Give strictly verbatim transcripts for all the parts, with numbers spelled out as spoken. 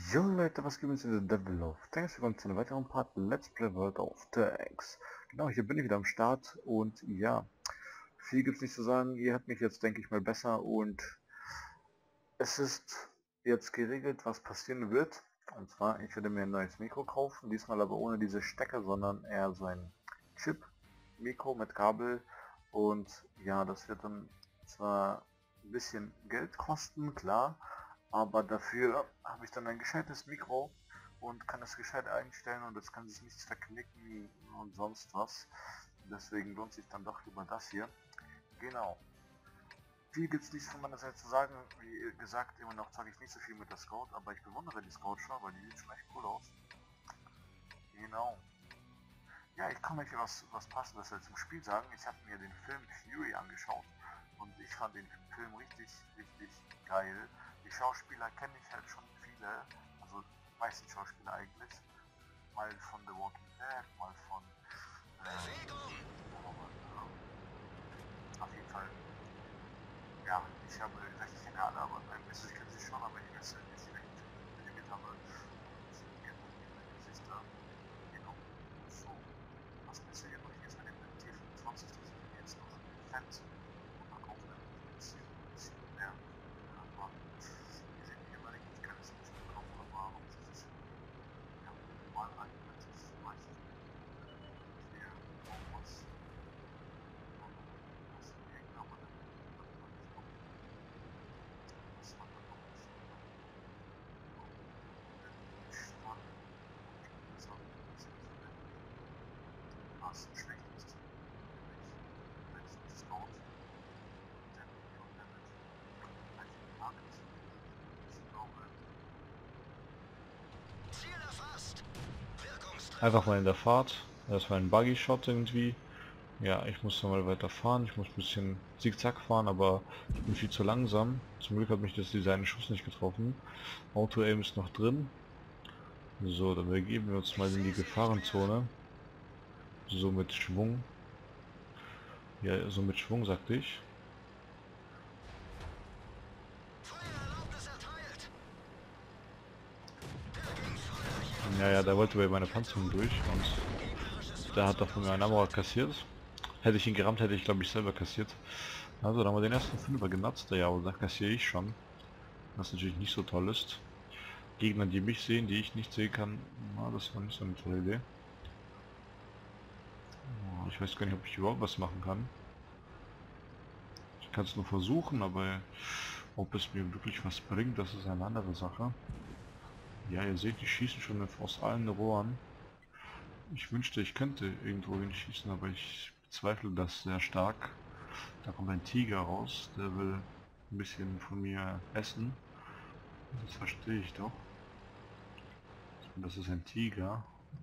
Jo Leute, was gibt es in der Devil of Tanks? Willkommen zu einem weiteren Part Let's Play World of Tanks. Genau, hier bin ich wieder am Start und ja, viel gibt es nicht zu sagen. Ihr habt mich jetzt, denke ich mal, besser und es ist jetzt geregelt, was passieren wird. Und zwar, ich werde mir ein neues Mikro kaufen, diesmal aber ohne diese Stecker, sondern eher so ein Chip-Mikro mit Kabel. Und ja, das wird dann zwar ein bisschen Geld kosten, klar, aber dafür habe ich dann ein gescheites Mikro und kann es gescheit einstellen und es kann sich nichts verknicken und sonst was. Deswegen lohnt sich dann doch lieber das hier. Genau. Viel gibt es nichts von meiner Seite zu sagen. Wie gesagt, immer noch zeige ich nicht so viel mit der Scout, aber ich bewundere die Scout schon, weil die sieht schon echt cool aus. Genau. Ja, ich kann euch was, was Passendes zum Spiel sagen. Ich habe mir den Film Fury angeschaut und ich fand den Film richtig, richtig geil. Die Schauspieler kenne ich halt schon viele, also die meisten Schauspieler eigentlich. Mal von The Walking Dead, mal von... Äh, auf jeden Fall. Ja, ich habe gesagt, ich kenne alle, aber ein bisschen kenne sie schon, aber ich weiß nicht, welchen Film ich gespielt habe. Ich kenne ihre Gesichter. Genau. So. Was passiert noch jetzt mit dem T fünfundzwanzig? Das sind jetzt noch fett. Und dann auch ein bisschen, bisschen mehr. Aber wir sehen hier mal, ich kann es nicht bekommen, aber hauptsächlich ja, normal eingebettet meist. Hier auch was. Was hier kann man dann nicht kommen. Was man dann noch nicht Strand und so. Was schlecht ist, nämlich wenn es nicht Scout, dann und damit halt die Markt. Ich glaube, Ziel erfasst. Einfach mal in der Fahrt. Das war ein Buggy-Shot irgendwie. Ja, ich muss noch mal weiter fahren. Ich muss ein bisschen zickzack fahren, aber ich bin viel zu langsam. Zum Glück hat mich das dieser eine Schuss nicht getroffen. Auto-Aim ist noch drin. So, dann begeben wir uns mal in die Gefahrenzone. So mit Schwung. Ja, so mit Schwung, sagte ich. Feuererlaubnis erteilt. Ja, ja, da wollte bei meiner Panzerung durch und da hat er von mir einen Amora kassiert. Hätte ich ihn gerammt, hätte ich glaube ich selber kassiert. Also da haben wir den ersten Fünfer genutzt, ja, aber da kassiere ich schon. Was natürlich nicht so toll ist. Gegner, die mich sehen, die ich nicht sehen kann, na, das war nicht so eine tolle Idee. Ich weiß gar nicht, ob ich überhaupt was machen kann. Ich kann es nur versuchen, aber ob es mir wirklich was bringt, das ist eine andere Sache. Ja, ihr seht, die schießen schon aus allen Rohren. Ich wünschte, ich könnte irgendwo hinschießen, aber ich bezweifle das sehr stark. Da kommt ein Tiger raus, der will ein bisschen von mir essen. Das verstehe ich doch. Und das ist ein Tiger.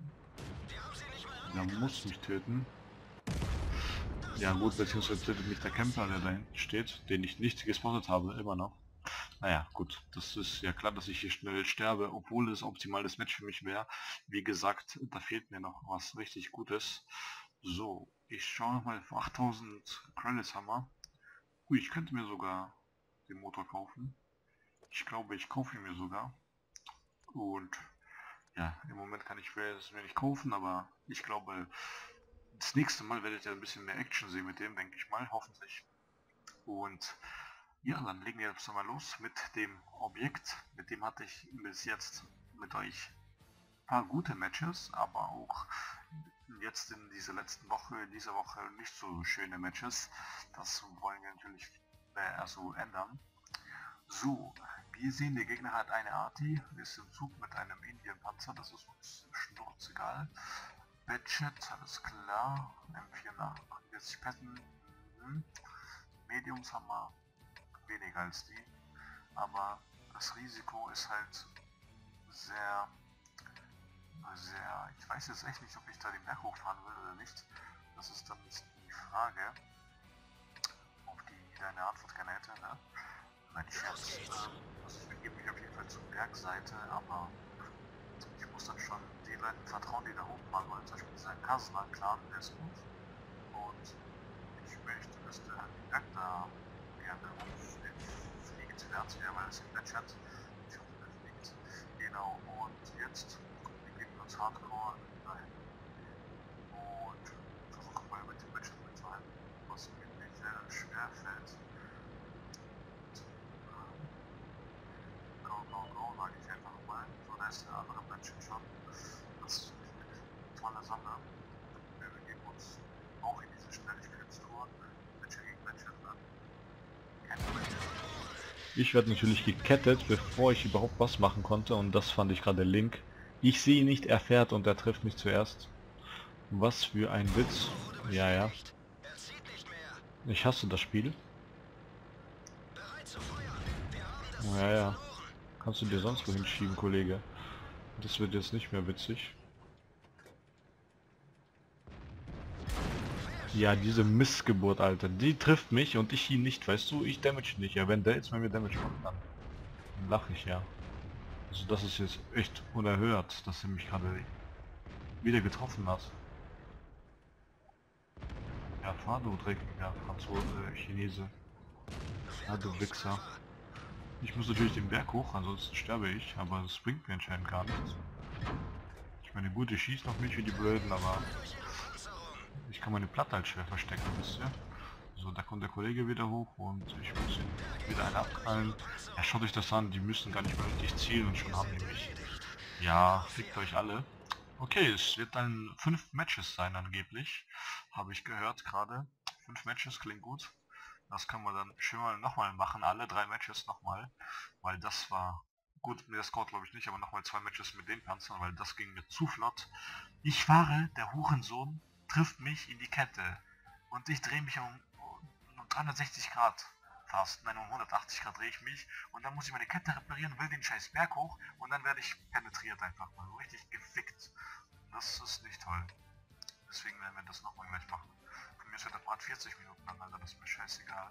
Der muss mich töten. Ja gut, beziehungsweise tötet mich der Camper, der da hinten steht, den ich nicht gespottet habe, immer noch. Naja, gut, das ist ja klar, dass ich hier schnell sterbe, obwohl es optimales Match für mich wäre. Wie gesagt, da fehlt mir noch was richtig Gutes. So, ich schaue nochmal auf achttausend Credits haben wir. Ui, ich könnte mir sogar den Motor kaufen. Ich glaube, ich kaufe ihn mir sogar. Und ja, im Moment kann ich es mir nicht kaufen, aber ich glaube, das nächste Mal werdet ihr ein bisschen mehr Action sehen mit dem, denke ich mal, hoffentlich. Und ja, dann legen wir jetzt mal los mit dem Objekt. Mit dem hatte ich bis jetzt mit euch ein paar gute Matches, aber auch jetzt in dieser letzten Woche, in dieser Woche nicht so schöne Matches. Das wollen wir natürlich äh, also ändern. So, wir sehen, der Gegner hat eine Arti, ist im Zug mit einem Indien-Panzer, das ist uns schnurzegal. Badget, alles klar, M vier nach achtundvierzig Patten. Mhm. Mediums haben wir weniger als die, aber das Risiko ist halt sehr, sehr, ich weiß jetzt echt nicht, ob ich da den Berg hochfahren will oder nicht. Das ist dann die Frage, auf die jeder eine Antwort gerne hätte, ne? Nein, ich Scherz. Also ich begebe mich auf jeden Fall zur Bergseite, aber ich muss dann schon den Leuten vertrauen, die da hochfahren wollen. Zum Beispiel dieser Kasna-Clan, der ist gut. Und ich möchte, dass der Berg da gerne hochfliegt, während er, weil es im Chat, ich hoffe, der fliegt, den Genau, und jetzt wir geben uns Hardcore rein und versuchen mal mit dem Bildschirm mitzuhalten, was mir nicht sehr schwer fällt. Go, go, go, sage ich einfach mal. So, da ist der andere Bildschirm schon. Das ist eine tolle Sache. Wir begeben uns auch in diese Schnelligkeitstour. Bildschirm gegen Bildschirm an. Ich werde natürlich gekettet, bevor ich überhaupt was machen konnte, und das fand ich gerade Link. Ich sehe ihn nicht, er fährt und er trifft mich zuerst. Was für ein Witz. Ja, ja. Er zieht nicht mehr. Ich hasse das Spiel. Bereit zu feuern. Wir haben das Ja, Ziel ja. verloren. Kannst du dir sonst wohin schieben, Kollege. Das wird jetzt nicht mehr witzig. Ja, diese Missgeburt, Alter. Die trifft mich und ich ihn nicht, weißt du? Ich damage nicht. Ja, wenn der jetzt mal mir Damage macht, dann, dann lache ich ja. Also das ist jetzt echt unerhört, dass er mich gerade wieder getroffen hat. Ja, fahr du dreckiger Franzose, äh, Chinese. Ja, du Wichser. Ich muss natürlich den Berg hoch, ansonsten sterbe ich, aber das bringt mir anscheinend gar nichts. Ich meine, gut, ich schieße noch nicht wie die Blöden, aber ich kann meine Platte halt schwer verstecken, wisst ihr? So, da kommt der Kollege wieder hoch und ich muss ihn wieder einen abknallen. Ja, schaut euch das an, die müssen gar nicht mehr richtig zielen und schon haben die mich. Ja, fickt euch alle. Okay, es wird dann fünf Matches sein angeblich, habe ich gehört gerade. Fünf Matches klingt gut. Das können wir dann schön mal nochmal machen, alle drei Matches nochmal, weil das war gut, mir das Score glaube ich nicht, aber nochmal zwei Matches mit den Panzern, weil das ging mir zu flott. Ich fahre, der Hurensohn trifft mich in die Kette und ich drehe mich um, um dreihundertsechzig Grad fast, nein um hundertachtzig Grad drehe ich mich und dann muss ich meine Kette reparieren, will den scheiß Berg hoch und dann werde ich penetriert einfach mal, so richtig gefickt. Das ist nicht toll. Deswegen werden wir das nochmal gleich machen. Von mir ist der Part vierzig Minuten lang, Alter, das ist mir scheißegal.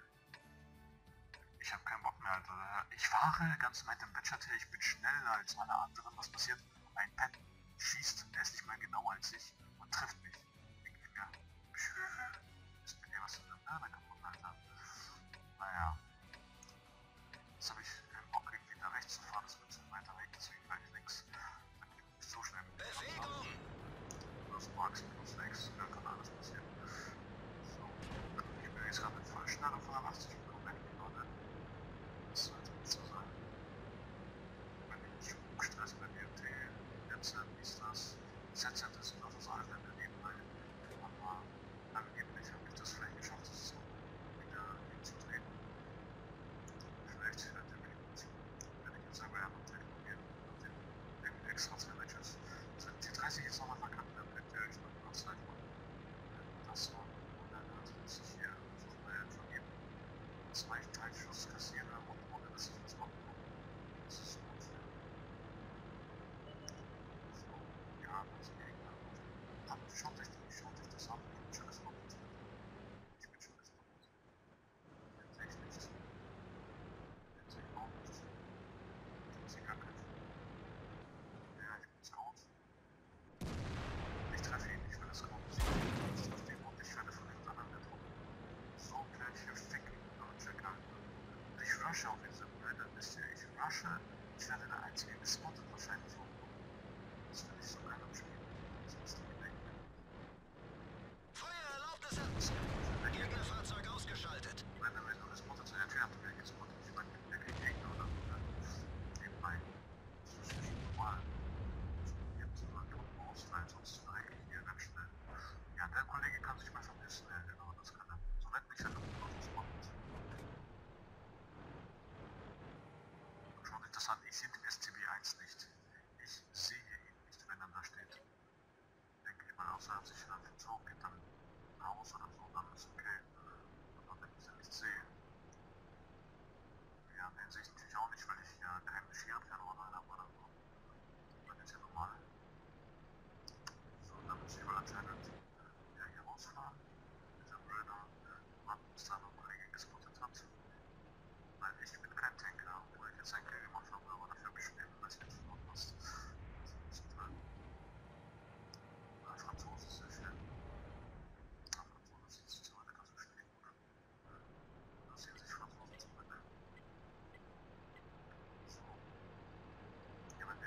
Ich habe keinen Bock mehr, Alter. Ich fahre ganz weit im Bachelor, ich bin schneller als alle anderen. Was passiert? Ein Pet schießt, der ist nicht mal genau als ich und trifft mich. Ich bin ja... Ist mir was in der Birne kaputt, Alter. Naja. Jetzt habe ich keinen Bock, irgendwie nach rechts zu fahren, das wird ein weiter Weg, deswegen gleich links. Dann geht es so schnell mit dem Bewegung! Plus Max, plus sechs, da kann alles passieren. So, ich bin jetzt gerade mit voll schneller von achtzig komplett gerade. Das sollte nicht so sein. Wenn ich Stress bei D M T, Headset, wie ist das? Z Z ist und das ist alles in der Nebenbei. Aber angeblich habe ich das vielleicht geschafft, das so wieder hinzudrehen. Vielleicht hört ihr mich gut. Wenn ich jetzt selber ja noch telefonieren und den, den extra zwei Matches. Also die dreißig jetzt nochmal verkackt, dann könnt ihr euch noch kurz Zeit machen. Das so, und dann also, dass ich hier versuche mal von jedem zwei Teilschuss kassiere und ohne dass ich was machen kann. Das ist gut. So, ja, das Gegner. Habt, schaut euch, schaut euch das an. Ich bin schon das Wort. Ich bin schon das Wort. Den sehe ich nicht. Den sehe ich auch nicht. Ich sehe gar keinen. Ja, ich bin Scout. Ich treffe ihn nicht, weil das Scout ist. Ich treffe den und ich werde von den anderen getroffen. So welche Ficken und Checker. Ich rushe auf diese Blöde, wisst ihr, ich rushe. Ich werde der einzige gespottet wahrscheinlich auch. Das finde ich so geil am Spiel. Das müsst ihr denken. Feuererlaubnis an. Das ist gut. Gegnerfahrzeug ausgeschaltet. Wenn er nur gespottet ist, der hat mir gespottet. Ich meine, der kriegt Gegner oder nebenbei. Das ist nicht normal. Jetzt so einen Toten ausfallen, sonst verrecke ich hier ganz schnell. Ja, der Kollege kann sich mal vermissen, ja genau, das kann er. So weit nicht, wenn er nur gespottet. Schaut euch das an, ich sehe den S C B eins nicht. Ich sehe ihn nicht, wenn er da steht. Denke ich mal, außer er hat sich dann verzogen, geht dann ein Haus oder so, dann ist okay. Aber wenn ich sie nicht sehe. Ja, den sehe ich natürlich auch nicht, weil ich ja geheim bescheren kann oder einer oder so. Dann ist ja normal. So, dann muss ich wohl anscheinend ja, hier rausfahren. Mit der Blöder. Warten, bis da noch ein Kollege gespottet hat. Weil ich bin kein Tanker, obwohl ich jetzt ein Kill gemacht habe, aber dafür beschweren, weil es jetzt noch passt. Das ist total. Ein Franzose ist sehr schön. Ein Franzose sieht sich zum Beispiel so schlecht gut. Das sehen sich Franzosen zum Beispiel. So. Ja, wenn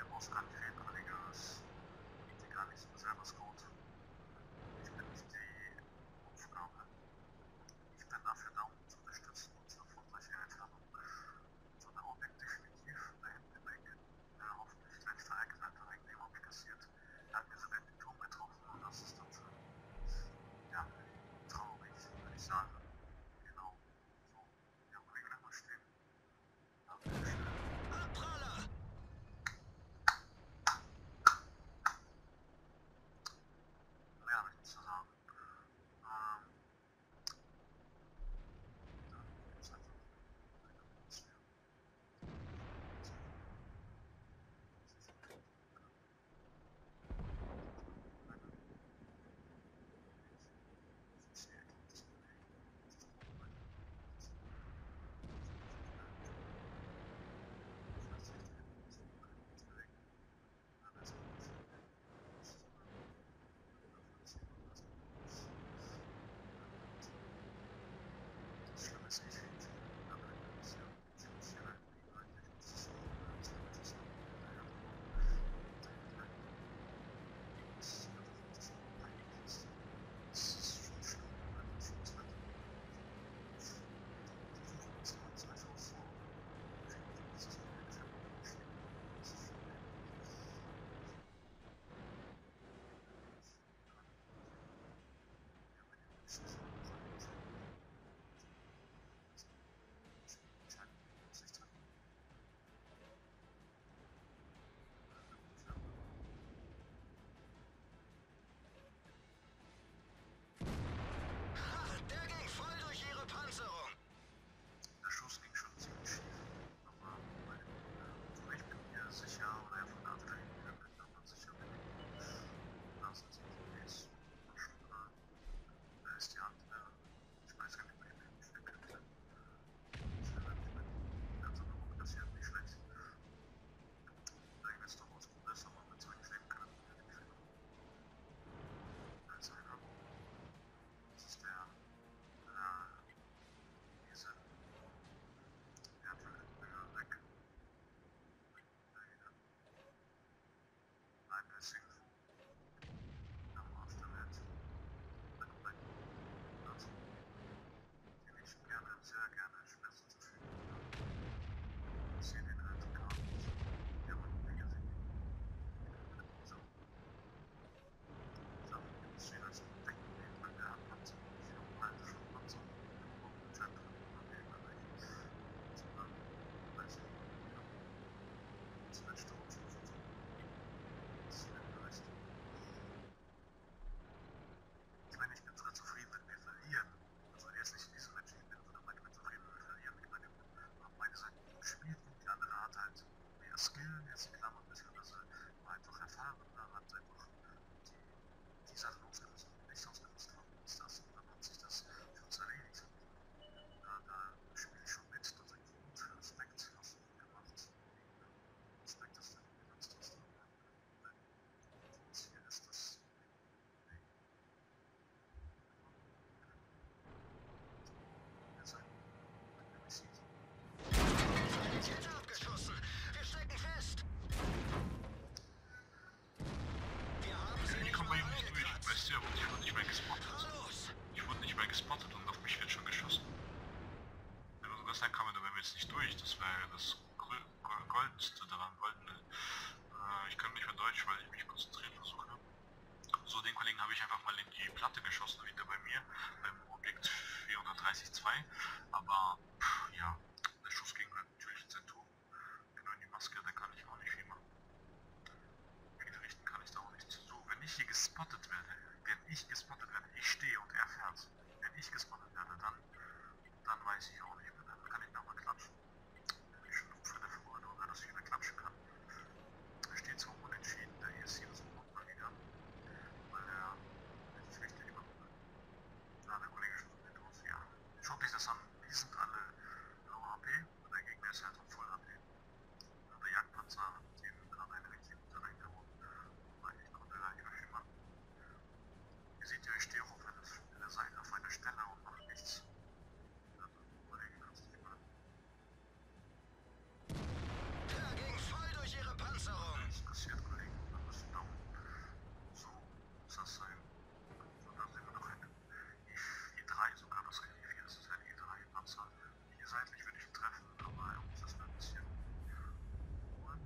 Skill, jetzt in Klammern, beziehungsweise war einfach erfahren, da hat einfach die, die Sachen ausgenutzt, die nicht ausgenutzt haben, ist das, und dann hat sich das für uns erledigt. Da, da spiele ich schon mit, da sage ich gut, Respekt, hast du gut gemacht. Respekt, dass du gut genutzt hast. Das hier ist das. Jetzt ein sieht. Täter abgeschossen. Wir stecken fest. Wir haben sie Ich nicht komme bei mal ihm nicht durch, angekratzt. weißt du, und ich wurde nicht mehr gespottet. Los. Ich wurde nicht mehr gespottet und auf mich wird schon geschossen. Wenn du sogar sagen kann, da wären wir jetzt nicht durch, das wäre das Grö- Go- Goldenste daran, goldene. Äh, ich kann nicht mehr Deutsch, weil ich mich konzentrieren versuche. So, den Kollegen habe ich einfach mal in die Platte geschossen, wieder bei mir, beim Objekt vierhundertdreißig Punkt zwei. Aber, pff, ja, der Schuss ging halt natürlich ins Zentrum. Genau in die Maske, da kann ich auch nicht viel machen. Viel richten kann ich da auch nicht. So, wenn ich hier gespottet werde, wenn ich gespottet werde, ich stehe und er fährt. Wenn ich gespottet werde, dann, dann weiß ich auch nicht mehr. Dann kann ich nochmal klatschen. Wenn ich schon für der Freude oder dass ich wieder klatschen kann. Er steht zwar unentschieden, der E S C das Mord mal wieder. Weil er nicht richtig gemacht hat. Ja, der Kollege schaut mit uns, ja. Schaut sich das an, die sind alle low H P, und der Gegner ist halt auf Voll H P. Ja, der Jagdpanzer, den hat einen richtig gut reingehauen. Weil ich konnte da nicht mehr viel machen. Ihr seht ja, ich stehe auch auf einer Seite, auf einer Stelle und mache nichts. Ja, der Kollege kann es nicht machen. Der ging voll durch ihre Panzerung. Das passiert, Kollegen, da müssen down. So muss das sein. Und dann sind wir noch ein I drei sogar, das kann ich viel, das ist ein I drei Panzer. Hier seitlich würde ich ihn treffen, aber er muss das ein bisschen holen.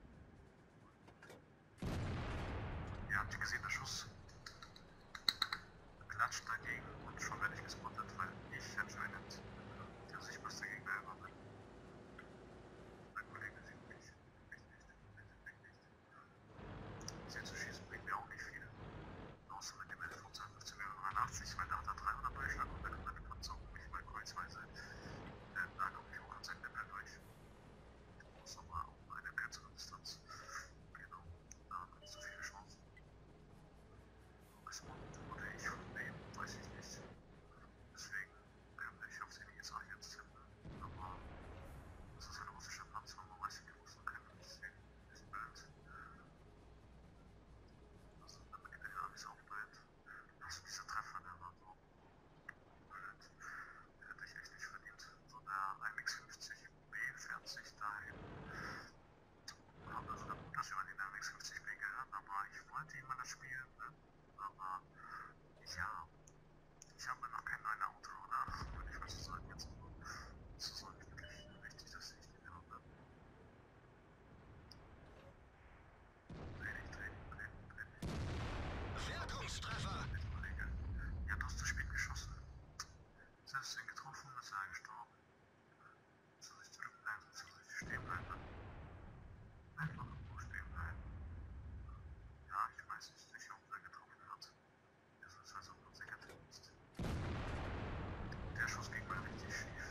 Ihr habt gesehen, der Schuss klatscht dagegen und schon werde ich gespottet, weil ich anscheinend der sichtbarste Gegner immer bin. Mein Kollege sieht mich, mich nicht, mich nicht. Sie zu schießen bringt mir auch nicht viel. Außer mit dem L V fünfzehnhundertneunundachtzig, weil da hat er dreihundert Durchschlag und da kann meine Panzer auch nicht mal kreuzweise. Äh, da komme ich auch an seinen Level durch. Muss aber auch eine kürzere Distanz. Genau, da hat man so viele Chancen. Gespottet wurde ich von dem, weiß ich nicht. Deswegen könnte ich auf den I S A jetzt tippen. Aber das ist ein russischer Panzer, man weiß nicht, wo es noch kein Deswegen ist Bild. Also damit der alles aufbleibt. Also dieser Treffer, der war so blöd. Der hätte ich echt nicht verdient. So der M X fünfzig B fährt sich dahin. Haben wir sogar gut, dass wir den M X fünfzig B gehört, aber ich wollte ihn mal das spielen, ne? Aber ja, ich habe noch kein neues Auto, oder? Würde ich mal so sagen jetzt. Das ist auch wirklich wichtig, dass ich den habe. Training, Training, Training, Training. Wirkungstreffer. Kollege. Ja, du hast zu spät geschossen. Selbst wenn getroffen, ist er gestorben. Soll sich zurückbleiben, soll sich stehen bleiben. Einfach irgendwo stehen bleiben. Ja, ich weiß nicht sicher, ob er getroffen hat. Das ist also unser Dienst. Der Schuss ging mal richtig schief.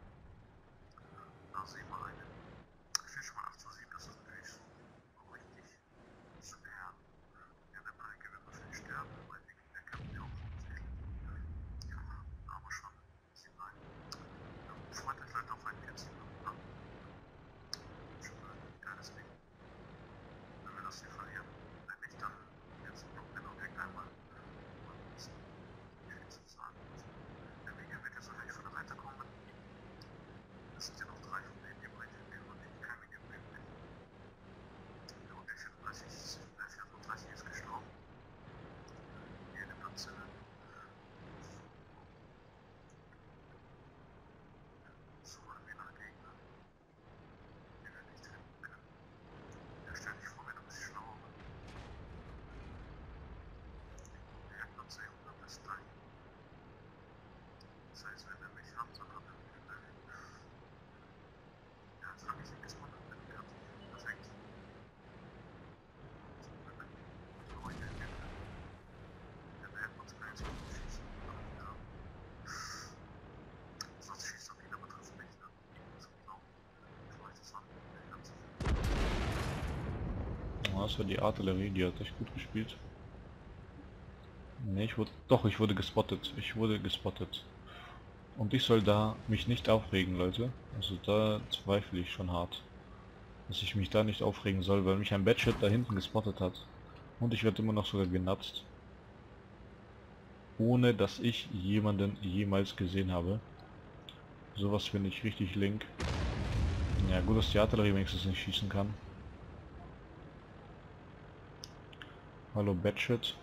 Da sehen wir einen. Ich will schon mal acht zu sieben, das ist natürlich so richtig schwer. Ja, der Balke wird wahrscheinlich sterben, weil der kann mir auch umsehen. Ja, aber schon. sieben neun. Ja, freut euch Leute auf ein vierzehn. Ja. Schon mal ein geiles Ding. Wenn wir das hier verlieren. Wenn nicht, dann jetzt noch den Objekt einmal. Und viel zu sagen. Der Wege wird jetzt wahrscheinlich von der Seite kommen. Es sind ja noch drei von denen, die bringen den und die keine gewinnen. Der Objekt vierunddreißig, der vierunddreißig ist gestorben. Hier in der Panzelle. Suchen wir nach Gegnern, die wir nicht finden können. Ja, stell dich vor, wenn du ein bisschen schlauer bist. Der Jagdpanzer hundert ist drei. Das heißt, wenn er mich hat, dann hat er mich gleich. Ja, jetzt habe ich ihn gespottet, bin fertig. Perfekt. Zum Glück. Aber ich denke, der hätte uns gleich so schießen. Ja. Sonst schießt er wieder, betrifft mich, ne? Das ist genau. Ich weiß es an. Ich kann es nicht. Das war die Artillerie, die hat echt gut gespielt. Ne, ich wurde... Doch, ich wurde gespottet. Ich wurde gespottet. Und ich soll da mich nicht aufregen, Leute. Also da zweifle ich schon hart. Dass ich mich da nicht aufregen soll, weil mich ein Batshit da hinten gespottet hat. Und ich werde immer noch sogar genatzt. Ohne dass ich jemanden jemals gesehen habe. Sowas finde ich richtig link. Ja, gut, dass die Artillerie wenigstens nicht schießen kann. Hallo Batshit.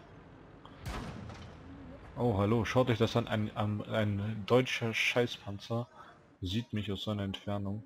Oh, hallo, schaut euch das an. Ein, ein, ein deutscher Scheißpanzer sieht mich aus seiner Entfernung.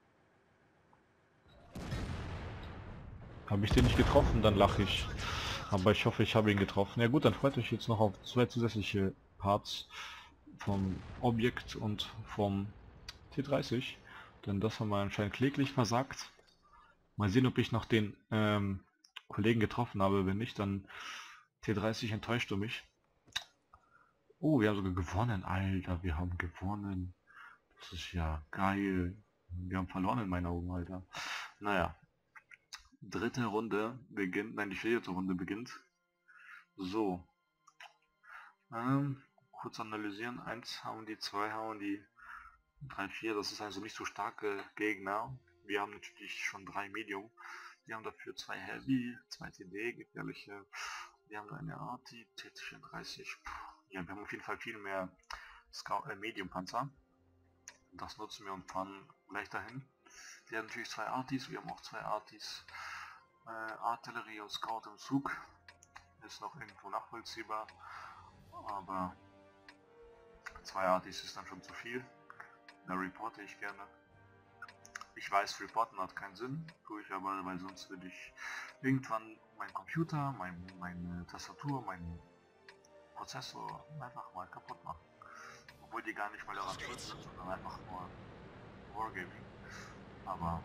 Habe ich den nicht getroffen, dann lache ich. Aber ich hoffe, ich habe ihn getroffen. Ja gut, dann freut euch jetzt noch auf zwei zusätzliche Parts vom Objekt und vom T dreißig. Denn das haben wir anscheinend kläglich versagt. Mal sehen, ob ich noch den ähm, Kollegen getroffen habe. Wenn nicht, dann T dreißig enttäuscht du mich. Oh, wir haben sogar gewonnen. Alter, wir haben gewonnen. Das ist ja geil. Wir haben verloren in meinen Augen, Alter. Naja. Dritte Runde beginnt. Nein, die vierte Runde beginnt. So. Ähm, kurz analysieren. Eins hauen die, zwei hauen die, drei, vier. Das ist also nicht so starke Gegner. Wir haben natürlich schon drei Medium. Wir haben dafür zwei Heavy, zwei T D, gefährliche. Wir haben eine Arti, T vierunddreißig. Ja, wir haben auf jeden Fall viel mehr Scout, äh, Medium Panzer. Das nutzen wir und fahren gleich dahin. Wir haben natürlich zwei Artis, wir haben auch zwei Artis. Äh, Artillerie und Scout im Zug. Ist noch irgendwo nachvollziehbar. Aber zwei Artis ist dann schon zu viel. Da reporte ich gerne. Ich weiß, reporten hat keinen Sinn, tue ich aber, weil sonst würde ich irgendwann meinen Computer, mein, meine Tastatur, meinen Prozessor einfach mal kaputt machen. Obwohl die gar nicht mal daran schuld sind, sondern einfach nur Wargaming. Aber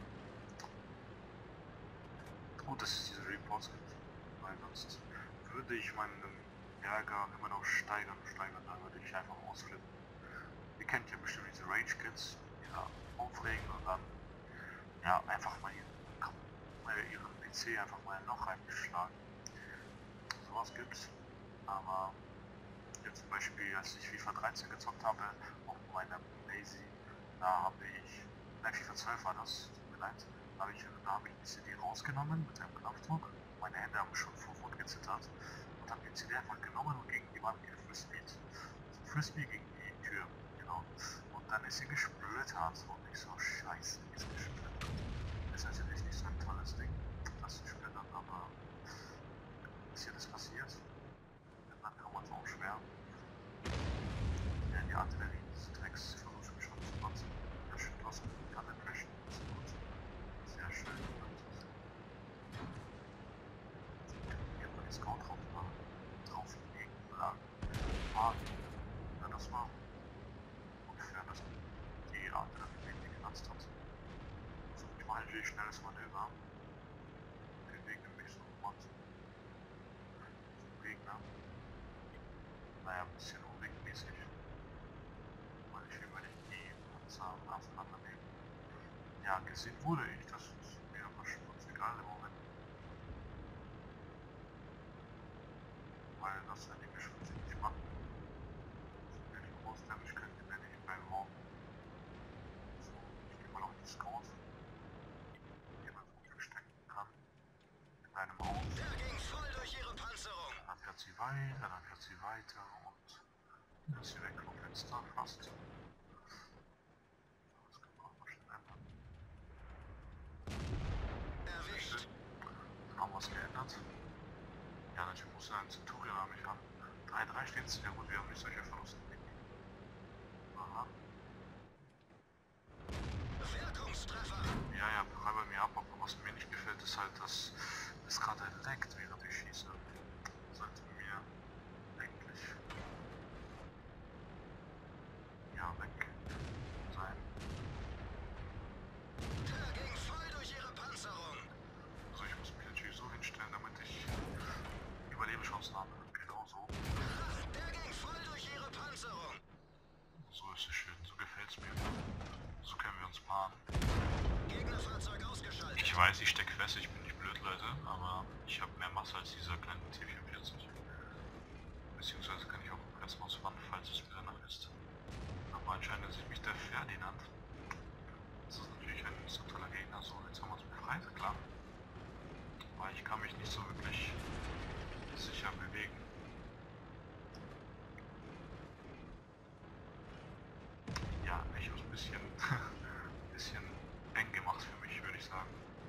gut, dass es diese Reports gibt, weil sonst würde ich meinen Ärger immer noch steigern und steigern, dann würde ich einfach ausflippen. Ihr kennt ja bestimmt diese Rage Kids, die da aufregen und dann ja einfach mal ihren, ihren P C einfach mal ein Loch reingeschlagen. Sowas gibt's. Aber jetzt zum Beispiel, als ich FIFA dreizehn gezockt habe, auf meiner Lazy, da habe ich, nein, FIFA zwölf war das, tut mir leid, da habe ich, da habe ich die C D rausgenommen mit einem Knopfdruck. Meine Hände haben schon vor Wut gezittert und habe die C D einfach genommen und gegen die Wand gefrisbeet. So Frisbee gegen die Tür, genau. Und dann ist sie gesplittert und ich so, scheiße, die ist gesplittert. Das ist natürlich nicht so ein tolles Ding, das zu splittern, aber ist hier das passiert? Dann kann man es auch schwer. Ja, die Artillerie des Drecks versucht mich schon zu nutzen. Ja, schön draußen kann der Flash zu nutzen. Sehr schön. Hier hat man die Scout drauf machen. Drauf legen, lagen. Ah, ja, das war ungefähr, dass die Artillerie die genutzt hat. Also ich mache natürlich schnelles Manöver. Bewege mich sofort zum Gegner. Naja, ein bisschen unwegmäßig, weil ich will mal nicht die Panzer auseinandernehmen. Ja, gesehen wurde ich, das ist mir aber egal im Moment. Weil das ja die Geschütze nicht machen. So viel Großdamage können die mir nicht beim Raum. So, ich gehe mal auf die Scout, die man gut verstecken kann. In einem Haus. Der ging voll durch ihre Panzerung. Dann fährt sie weiter, dann fährt sie weiter und dann ist sie weg vom Fenster fast. Das kann man auch mal schnell ändern. Erwischt. Dann haben wir was geändert. Ja, natürlich muss ein Centurion an mich ran. drei drei steht es. Ja gut, wir haben nicht solche Verluste. Aha. Wirkungstreffer. Ja, ja, prall bei mir ab, aber was mir nicht gefällt, ist halt, dass es gerade leckt, während ich schieße. Sollte mir eigentlich ja weg sein. Der ging voll durch ihre Panzerung. Also ich muss mich natürlich so hinstellen, damit ich Überlebenschancen habe. Genau so. Der ging voll durch ihre ich sagen.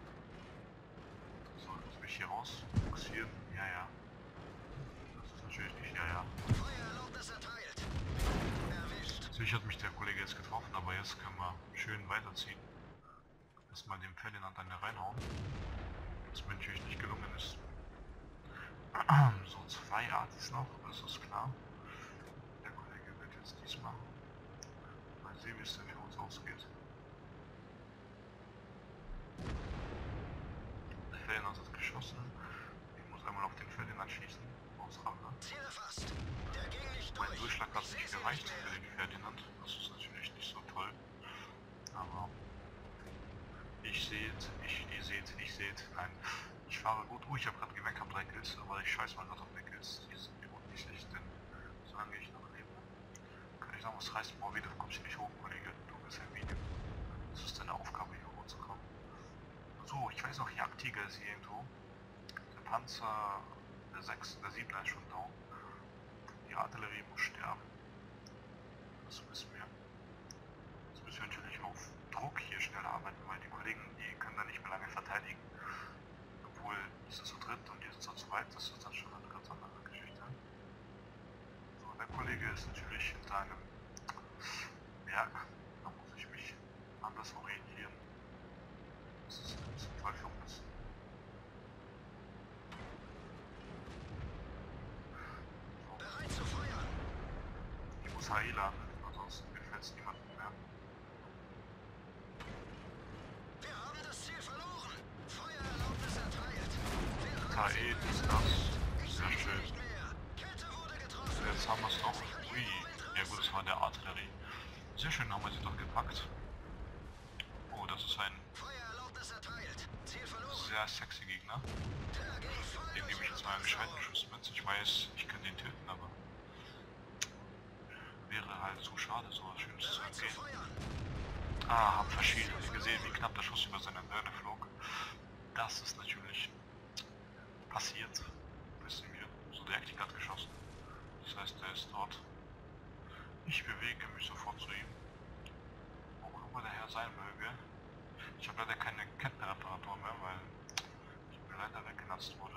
So, ich muss mich hier raus fokussieren. Ja, ja. Das ist natürlich nicht, ja, ja. Feuererlaubnis erteilt. Erwischt. Natürlich hat mich der Kollege jetzt getroffen, aber jetzt können wir schön weiterziehen. Erstmal dem Ferdinand eine reinhauen. Was mir natürlich nicht gelungen ist. So, zwei Artis noch, das ist klar. Der Kollege wird jetzt dies machen. Mal sehen, wie es denn für uns ausgeht. Der Ferdinand hat geschossen. Ich muss einmal auf den Ferdinand schießen. Aus Rampe. Ziel erfasst. Der ging nicht Mein durch. Durchschlag hat Ich nicht seh sie gereicht nicht für mehr. den Ferdinand. Das ist natürlich nicht so toll. Aber ich seht, ich, ihr seht, ich seht. Nein, ich fahre gut. Oh, ich habe gerade gemerkt, habe drei Kills, aber ich scheiß mal gerade auf meine Kills. Die sind mir gut nicht schlecht, denn solange ich noch lebe, kann ich sagen, was heißt mal wieder, kommst du nicht hoch, Kollege. Du bist ein Video. Das ist deine Aufgabe, hier hochzukommen. So, ich weiß noch, Jagdtiger ist hier irgendwo. Der Panzer, der sechs, der sieben ist schon down. Die Artillerie muss sterben. Das wissen wir. Jetzt müssen wir natürlich auf Druck hier schnell arbeiten, weil die Kollegen, die können da nicht mehr lange verteidigen. Obwohl, die sind zu dritt und die sind zu zweit, das ist dann schon eine ganz andere Geschichte. So, der Kollege ist natürlich hinter einem Berg. Da muss ich mich anders orientieren. Das ist ein bisschen toll für uns. So, Bereit zu feuern. ich muss H E laden, ansonsten gefällt es niemandem mehr. Wir haben das Ziel verloren. Feuererlaubnis erteilt. Wir haben H sie E, dies, verletzt. das. Ich Sehr sehe sie schön. nicht mehr. Kette wurde getroffen. Jetzt haben wir es doch. Sie verlieren Ui. vom Interesse. Ja gut, das war der Artillerie. Sehr schön, haben wir sie doch gepackt. Oh, das ist ein Feuererlaubnis erteilt. Ziel verloren. sehr sexy Gegner. Der ging voll Den durch nehme ich ihre jetzt mal einen Panzerung. gescheiten Schuss mit. Ich weiß, ich kann den töten, aber wäre halt so schade, so was Schönes zu Bereit zu entgehen. feuern. Ah, hab verschieden. Ich gesehen, wie knapp der Schuss über seine Birne flog. Das ist natürlich passiert. Wissen wir. So direkt hat geschossen. Das heißt, er ist dort. Ich bewege mich sofort zu ihm. Wo auch immer der Herr sein möge. Ich habe leider keine Kettenreparatur mehr, weil ich mir leider weggenutzt wurde.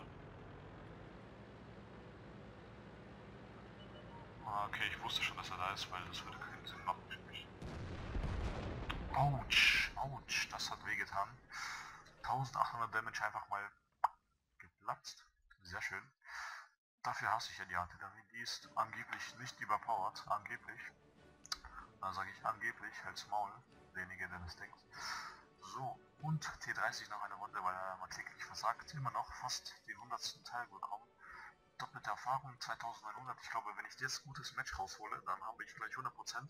Ah, okay, ich wusste schon, dass er da ist, weil das würde keinen Sinn machen für mich. Autsch, autsch, das hat wehgetan. eintausendachthundert Damage einfach mal geplatzt. Sehr schön. Dafür hasse ich ja die Artillerie. Die ist angeblich nicht überpowered. Angeblich. Da sage ich angeblich, halt's Maul. Derjenige, der das denkt. So, und T dreißig noch eine Runde, weil er mal täglich versagt. Immer noch fast den hundertsten Teil bekommen. Doppelte Erfahrung, zweitausendneunhundert. Ich glaube, wenn ich jetzt ein gutes Match raushole, dann habe ich vielleicht hundert Prozent.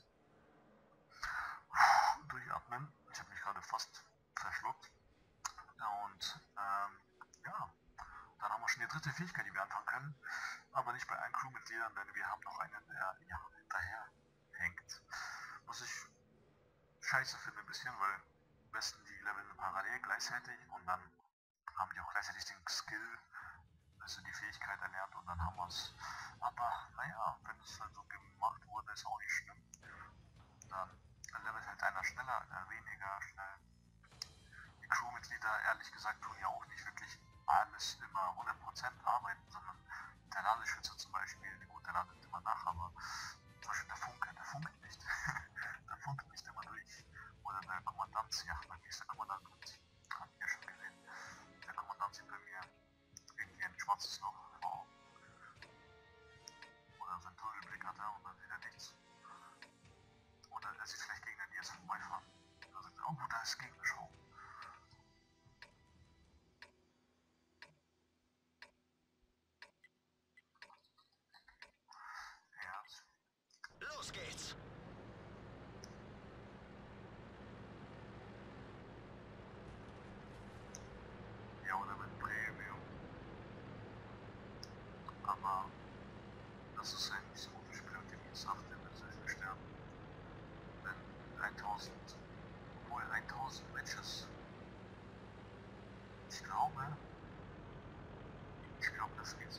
Durchatmen. Ich habe mich gerade fast verschluckt. Und ähm, ja, dann haben wir schon die dritte Fähigkeit, die wir anfangen können. Aber nicht bei allen Crewmitgliedern, denn wir haben noch einen, der ja, hinterher hängt. Was ich scheiße finde ein bisschen, weil am besten die leveln parallel gleichzeitig und dann haben die auch gleichzeitig den Skill, also die Fähigkeit erlernt und dann haben wir es. Aber naja, wenn es halt so gemacht wurde, ist auch nicht schlimm. Dann levelt halt einer schneller, einer weniger schnell. Die Crewmitglieder, ehrlich gesagt, tun ja auch nicht wirklich alles immer hundert Prozent arbeiten, sondern der Ladeschütze zum Beispiel, gut, der ladet immer nach, aber zum Beispiel der Funke, der funkt nicht. Der funkt nicht immer durch. Oder der Kommandant, ja, mein nächster Kommandant, habt ihr schon gesehen. Der Kommandant sieht bei mir irgendwie ein schwarzes Loch vor Augen. Oder sein Tunnelblick hat er und dann sieht er nichts. Oder er sieht vielleicht Gegner, die jetzt vorbeifahren. Da sagt er, oh, da ist Gegner, schau. Ja, Los geht's. ja, oder mit Premium. Aber das ist ein nicht so gutes Spiel, und die jetzt achte mit solchen sterben. Denn eintausend, obwohl eintausend Matches, ich glaube, ich glaube, das geht so.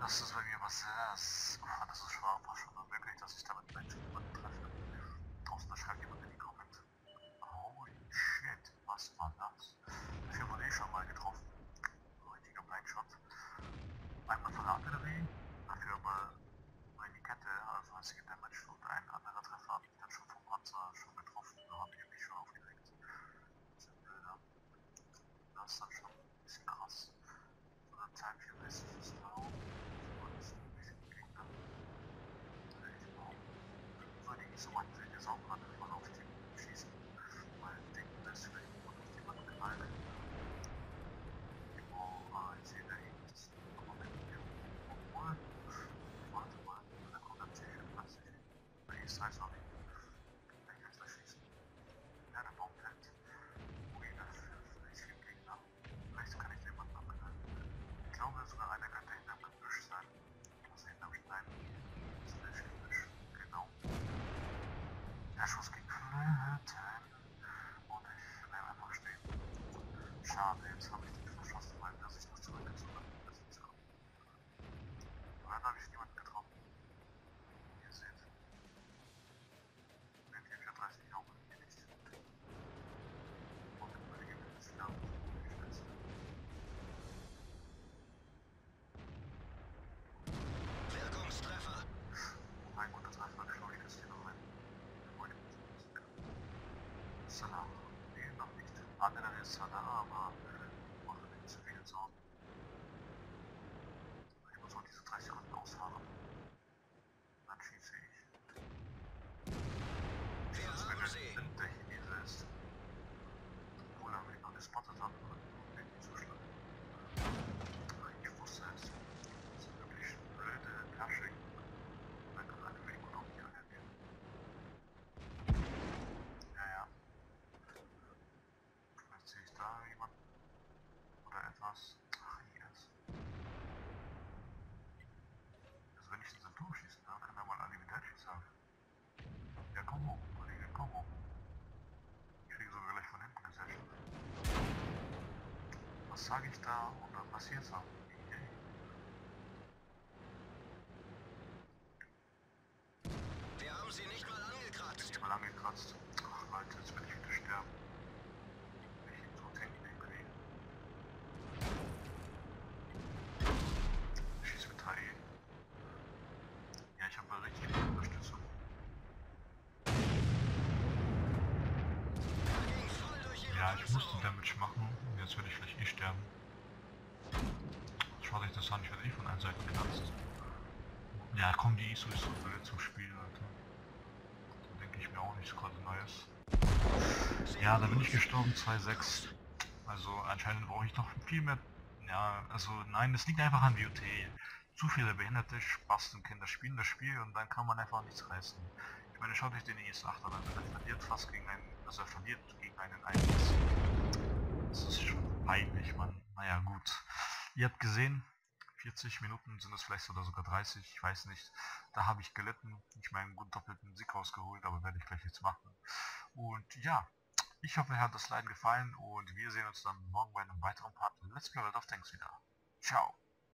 das ist bei mir was sehr... Oh, das ist schon, war schon unmöglich, dass ich damit gleich jemanden treffe. Draußen, da schreibt jemand in die Comments. Holy shit, was war das? Dafür wurde ich schon mal getroffen. Richtiger Blindshot. Einmal von der Artillerie, dafür aber in die Kette, also als ich gedamaged und ein anderer Treffer hat mich dann schon vom Panzer schon getroffen. Da habe ich mich schon aufgeregt. Das sind Bilder. Das ist dann schon ein bisschen krass. So der Time für Rest ist now. So ist ein bisschen Gegner. Ich brauche so die so man will jetzt auch gerade immer auf die schießen. Weil ich denke, das ist vielleicht immer auf jemanden knallt. Ich brauche, ich sehe da eben das Comment hier. Obwohl, warte mal, da kommt dann C vierundzwanzig. Der ist heißt auch nicht. Ich kann gleich schießen. Ja, der Baum fällt. Ui, das ist viel Gegner. Vielleicht kann ich jemanden abknallen. Ich glaube, sogar einer könnte hinterm Gebüsch sein. Also hinterm Stein. Das ist der Gebüsch. Genau. Der Schuss ging flöten. Und ich bleibe einfach stehen. Schade, jetzt habe ich den verschossen, weil der sich noch zurückgezogen hat. Das ist nicht so. Aber dann habe ich niemanden getroffen. Ihr seht. Den T vierunddreißig auch nicht. Und überlege mir das wieder. Ich spitze. Wirkungstreffer. Ein guter Treffer, glaube ich, ist hier noch ein. Bevor ich mich nutzen kann. Salam. Nee, noch nicht. Andere ist zwar da, aber mache mir nicht zu viel Sorgen. Ich muss auch diese drei Sekunden ausharren. Dann schieße ich. Wir Das haben wenn sie. der Chinese ist. Obwohl er mich noch gespottet hat, bin ich nicht so schlimm. Ich wusste es. Das ist wirklich blöde Pershing. Dann kann alle mich gut auf mich reagieren. Ja, ja. Vielleicht sehe ich da jemanden. Oder etwas. Ach, yes. Also wenn ich diesen Turm schießen kann, kann er mal Alimentarschieß sagen. Ja, komm hoch, Kollege, komm hoch. Ich kriege sogar gleich von hinten Gesellschaft. Was sage ich da und dann passiert's auch. Yay. Wir haben sie nicht mal angekratzt. Nicht mal angekratzt. Ach Leute, jetzt will ich wieder sterben. Wenn ich ihn so tanken irgendwie. Ich schieße mit drei E. Ja, ich habe richtig gute Unterstützung. Er ging voll durch ihre Ja, ich musste Panzerung. Damage machen und jetzt werde ich vielleicht eh sterben. Schaut euch das an, ich werde eh von allen Seiten gekratzt. Ja, komm, die I S O ist so blöd zum Spielen, Alter. Da denke ich mir auch nichts gerade Neues. Ja, da bin ich gestorben, zwei sechs. Also anscheinend brauche ich noch viel mehr... Ja, also nein, es liegt einfach an W O T. Zu viele behinderte Spastenkinder spielen das Spiel und dann kann man einfach nichts reißen. Ich meine, schaut euch den E S acht an, also er verliert fast gegen einen... Also er verliert gegen einen eins. Das ist schon peinlich, Mann. Naja, gut. Ihr habt gesehen, vierzig Minuten sind es vielleicht oder sogar dreißig, ich weiß nicht. Da habe ich gelitten. Ich meinen guten doppelten Sieg rausgeholt, aber werde ich gleich jetzt machen. Und ja, ich hoffe, euch hat das Leiden gefallen und wir sehen uns dann morgen bei einem weiteren Part Let's Play World of Tanks wieder. Ciao!